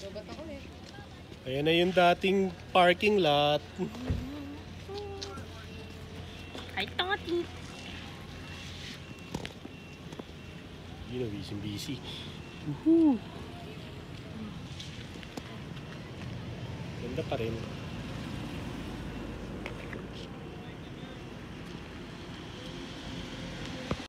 Lobat ako eh. Ayan na yung dating parking lot. Ay, toti. Yun na, busy. Woohoo! Ganda pa rin.